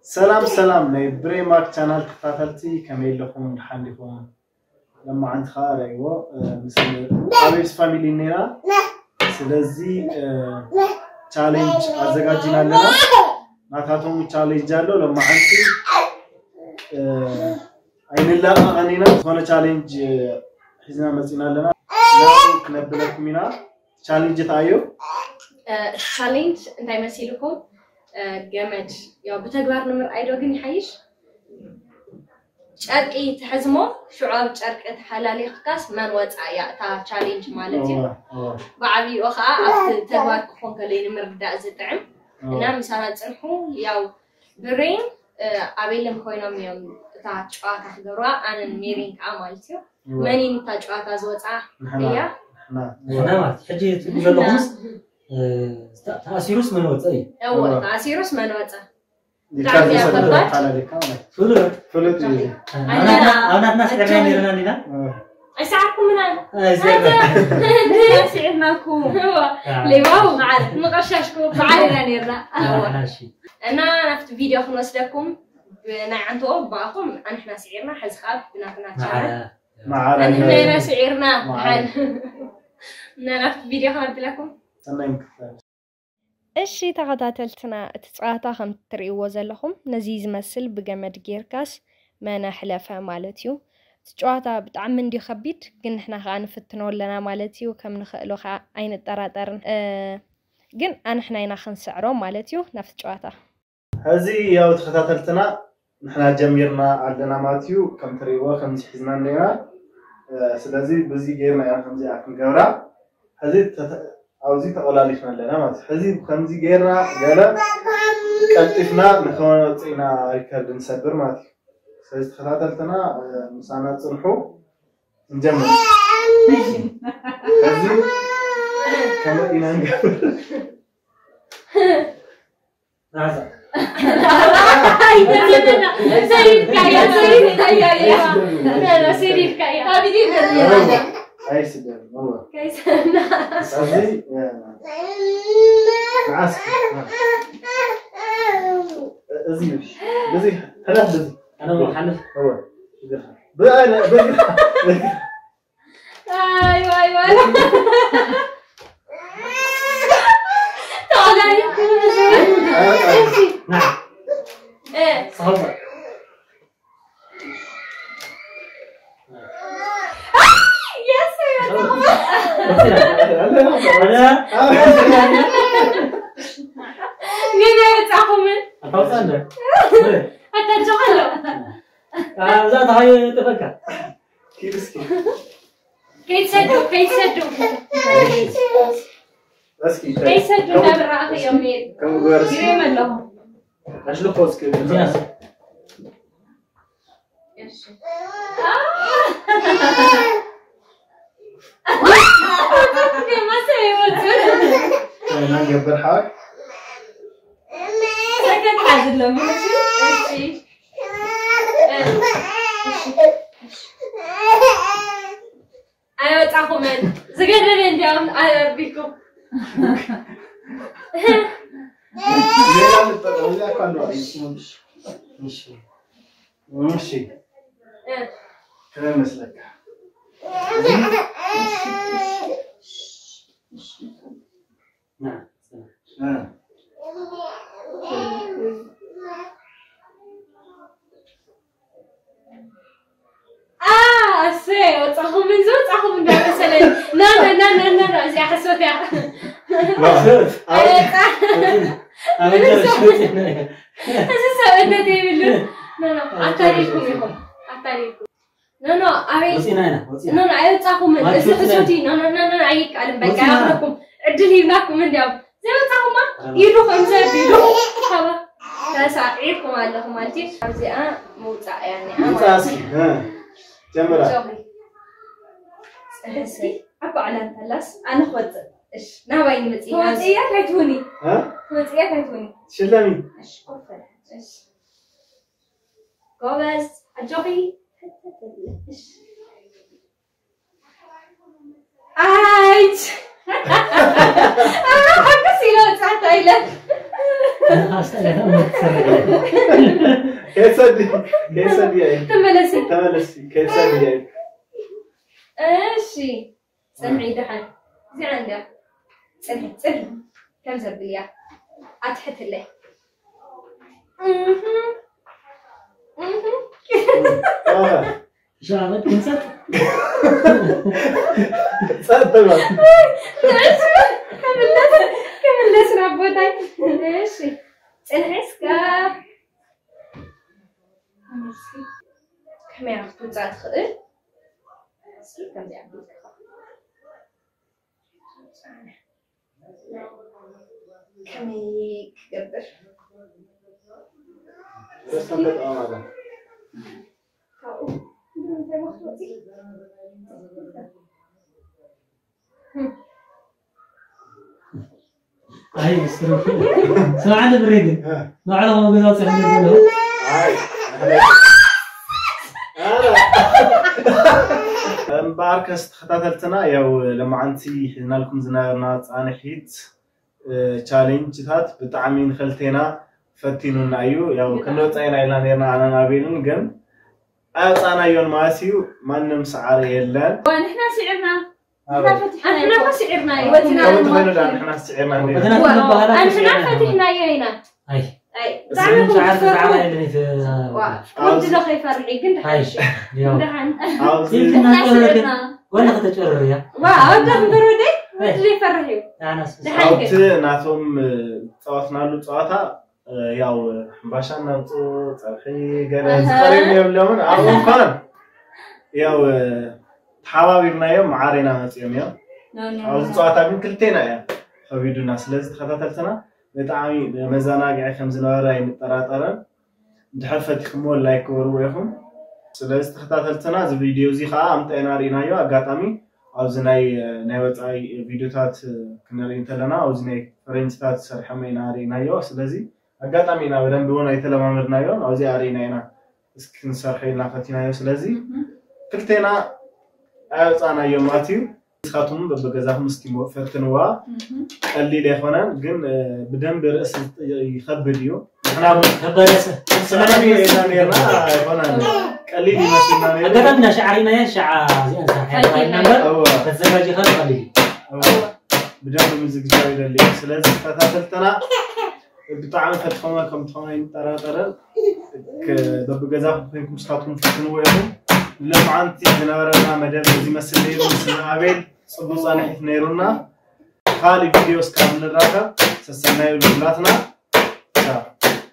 سلام سلام ناي بريمارك channel تخاتلتي كميل لكم حندكم لما عند خال ايوه مثل ابيس فاميلي نينا سلازي challenge ازغاجينا لنا ناتاتهم challenge አለው لما አንቺ አይንላ አኔና ሆነ challenge ህዝና መጽና ለና ነው ከነበለኩሚና challenge ታዩ challenge እንዳይመስልኩም جمد يا بتقدر نمر أيدو جني حيش شرقي تحزمه شعاب شرق حلالي خكاس من وضع يا تا challenge مالتي بعبي وخا أفت تقدر كون كلين نمر بدأ زتعم أنا مثلا تنحو ياو برين أبيلم خوينا ميوم تا شقاق خضراء أنا الميرين كعملتيو مني متا شقاق زوجة هي نعم حجي تقول لهم تأثيرس من وضعي أول تأثيرس من وضع فلت أنا ناس عماني رنانينا أسعدكم من أنا سعدناكم لواو معنا مقششكم معنا نيرنا أنا نفت فيديو خلص لكم بنعنتو بعضكم أنحنا سعرنا حزخاب بناتنا شعر أنحنا سعرنا حن نفت فيديو خلص لكم تمام እሺ ተኸታተልትና እትጻታ ከም ትሪእዎ ዘለኹም ነዚ ዝመስል ብገመድ ጌርካስ መናሕለፈ ማለት እዩ ጨዋታ ብጣዕሚ እንዲ ከቢድ ግን ንሕና ከዓ ንፍትኖ ለና ማለት እዩ ከም ንኽእሎ ከዓ ኣይንጠራጠርን ግን ኣንሕና ኢና ክንስዕሮ ማለት እዩ ናፍቲ ጨዋታ ሕዚ ያው ተኸታተልትና ንሕና ጀሚርና ኣለና ማለት እዩ ከም ትሪእዎ ከም ዝሕዝና ነይና ስለዚ በዚ ጌርና ያ ከምዚ ክንገብራ ሕዚ أوزي تقولاليشنا لنا ما تحزي بخمسي جيرنا جلا كتفنا نخون وطينا ريكارد نسبر ماتي سيست خطاتلتنا مسانا تصنحو نجمع حزي كما إنا نقبل نعزة سيريف كايا أي سدر والله كيسنا أزي عسكر أزي بزي هلا بزي أنا محلف هو بقى أنا بقى أيوة تعالي نعم إيه صحيح مين يتعقمن؟ أتوصلنا. أتجعله. زاد هاي تفكر. كيسكي. كيسدو. بسكي. كيسدو دبر أخي يومين. كم جوارسي؟ يريم لهم. أشلو كوسكي. جناس. أنا جبر حاج. سكت حاجة لهم. إيش. أنا تعقمن. زقدرني اليوم على بيكم. ماشي. كلام مسلك. نعم. أسمع وتأخذ من زود تأخذ من ده مثلاً لا زي حسوت يا أساسا أنا تقول لا أتاريكم يهم أتاريكم لا أبي لا أيوة تأخذ من أساسوتي لا أيك على بقى أخذكم عدلي هناكم من ده زي ما تأخذ ما يروح خمسة بيروح هوا تساعدكم علىكم مالتي زي موتا يعني موتا جمرة أبو على الثلاث أنا خد إيش ناوي نمتي متيا كيتوني ها متيا كيتوني شلامي إيش كفر إيش قابس أجوبي إيش أيش أحب سيلو تعطيلك كيسدي تملسي كيسدي ايشي سمعي دحين زي عندك سمعي كم زبية أتحت له شو عملت كنسات؟ تمام كمل نسرع بوتاي ايشي الحسكة كم يعرف توزع تخدم كم يعرف كم يقدر بس انت تقام هاي السرور سمعنا بريدي نوعنا ما بيزاوس احنا نقوله باركس تخطاتلتنا ياو لما عنتي حنا لكم زنارنا صانحيت تشالنجات بطعمي نخلتينا فتينونا ايو ياو كنوصاينا إلى نيرنا انا نابيلن كن اصانا يون ماسيو مانم سعر يلن ونحنا سعرنا احنا سعرنا احنا سعرنا احنا فتحنا يينا هاي اي تعرف سعر اللي في ودي لو خي فرحي كنت هاي يوم احنا سعرنا ولا تتشرر يا واو ده درودي اللي فرحي انا اوت ناتهم صوتنا له صوتا ያው ባሻና ጾ ገረዝ ቀሪም የብለውን አሁን እንኳን ያው ተሐባቢርና ያው ማዓሪና መጽየም ያው አሁን ጾታ ግን ክልቴና ያ ከቪዲዮና ስለዚህ ተከታተልተና በጣም መዛናጋ ከምዝነበረ አይንጠራጠረን ድሐፈት ክሞ ላይክ ወሩ ይሁን ስለዚህ ተከታተልተና እዚ ቪዲዮ እዚ ኻ አምጣይና ሪናዮ አጋጣሚ አውዝ ናይ ወጣይ ቪዲዮታት ክነሪን ተለና አውዝ ናይ ፍሬንችታት ሰርሐመይና ሪናዮ ስለዚህ አጋጣሚና በደንብ ሆነ የተለማመድና ይሆን አውዚ አሪናይና እስኪን ሰርሐይና ፈቲናዮ ስለዚህ ክልቴና አያጻና የማቲው ስካቱም በበገዛም እስኪ ፈትንዋ ቀሊል ይሆናል ግን በደንብ ርዕስ ይከብድዩ ምናምን ከበረሰ ስለዚህ የታኔና ይሆናል ቀሊል ይመስልና ነው አጋጣሚና ሻዓሪና ያሻዓ ዚአንሳ ሐይና ነበር ተዘጋጅ ኸልቀሊ በደንብ ምዝግጃው ይደልኝ ስለዚህ ተከታተልተና بطعم فتحونا كم تحونا ترى ببجزاء فيكم سكاتون فتنوا وياهم لما عنتي جنارنا مدام زي ما سليرو سنابيل صبوا صالح نيرونا خالي فيديوز كامل الراكا سسنايو لبلاتنا